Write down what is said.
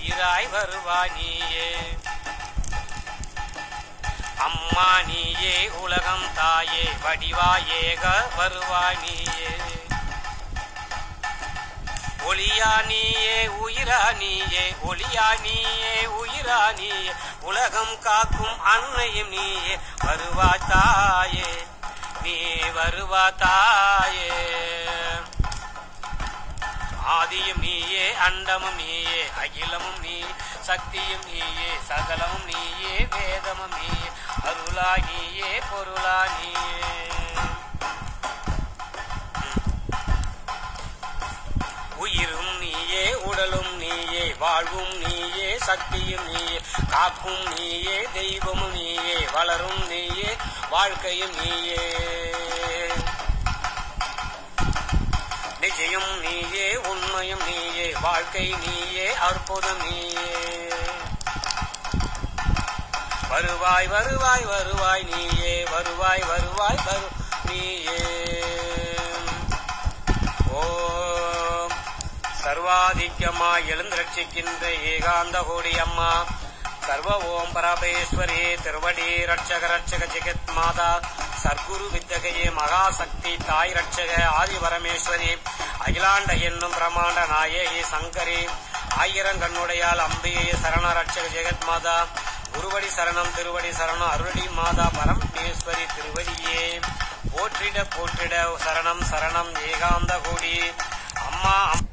உயிராய் வருவாய் நீயே. அம்மா நீயே உலகம் தாயே வடிவாயேக வருவாய் நீயே. ஒளியா நீயே உயிரா நீயே ஒளியா நீயே உயிரா நீயே உலகம் காக்கும் அன்னையும் நீயே வருவாய் தாயே நீ வருவாய் தாயே. ஆதியும் நீயே அண்டமும் நீயே அகிலமும் நீ சக்தியும் நீயே சகலமும் நீயே வேதமும் நீயே அருளா நீயே பொருளா நீயே. உயிரும் நீயே உடலும் நீயே வாழ்வும் நீயே சக்தியும் நீயே காக்கும் நீயே தெய்வமும் நீயே வளரும் நீயே வாழ்க்கையும் நீயே. நிஜயம் நீயே உண்மையும் நீயே வாழ்க்கை நீயே அற்புதம் நீயே. வருவாய் வருவாய் வருவாய் நீயே வருவாய் வருவாய் வரு நீயே. ஓம் சர்வாதிக்கமாய் எழுந்திரட்சிக்கின்ற ஏகாந்த கோடி அம்மா சர்வ ஓம் பரமேஸ்வரி திருவடி ரட்சக ரட்சக ஜெகத் மாதா சர்க்குரு வித்தகையே மகாசக்தி தாய் ரட்சக ஆதி பரமேஸ்வரி அகிலாண்ட என்னும் பிரமாண்ட நாயகி சங்கரி ஆயிரங்கண்ணுடையால் அம்பிகை சரண ரட்சக ஜெகத் மாதா குருவடி சரணம் திருவடி சரணம் அருளடி மாதா பரமேஸ்வரி திருவடியே போற்றிட போற்றிட சரணம் சரணம் ஏகாந்த கோடி அம்மா.